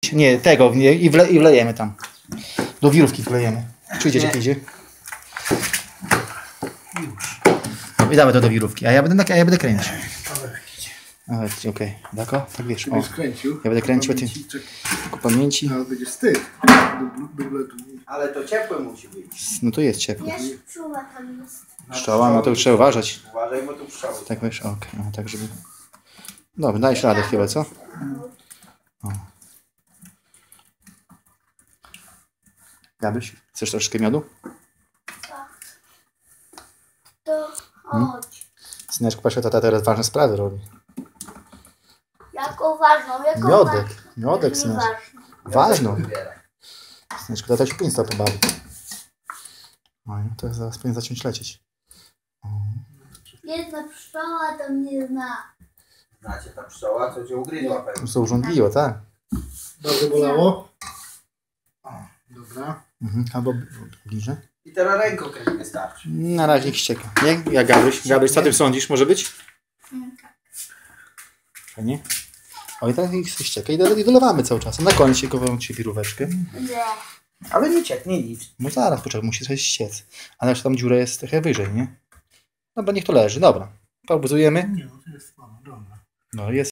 Nie, tego i wlejemy tam. Do wirówki wlejemy. Czujcie, jak idzie? I damy to do wirówki, a ja będę kręcił. Okej, dako? Tak wiesz. O. Ja będę kręcił, ty tylko pamięci. Ale będzie wstyd. Ale to ciepłe musi być. No to jest ciepło. Wiesz, pszczoła tam jest. Pszczoła, no to trzeba uważać. Uważaj, bo tu pszczoły. Tak wiesz, okej, no tak żeby... Dobra, dajesz radę chyba, co? O. Gabyś, chcesz troszkę miodu? To chodź. Syneczku, patrz, tata teraz ważne sprawy robi. Jaką ważną, jaką Miodek, syneczku. Ważną. Syneczku, tata się powinien pobawić. No i to zaraz powinien zacząć lecieć. Jedna pszczoła to mnie zna. Znacie, ta pszczoła, co cię ugryzła pewnie. To co urządliło, tak? Bardzo bolało? O, dobra. Albo bliżej. I teraz ręką kręć wystarczy. Na razie niech ścieka. Nie? Ja Gabryś, co ty sądzisz? Może być? Fajnie. O i teraz niech się ścieka i dolewamy cały czas. Na koniec się kowałem ci wiróweczkę. Nie. Ale nie cieknie nic. No zaraz, poczekaj, musi coś ściec. Ale już tam dziura jest trochę wyżej, nie? Dobra, niech to leży, dobra. Pauzujemy. Nie, no to jest dobra. No jest.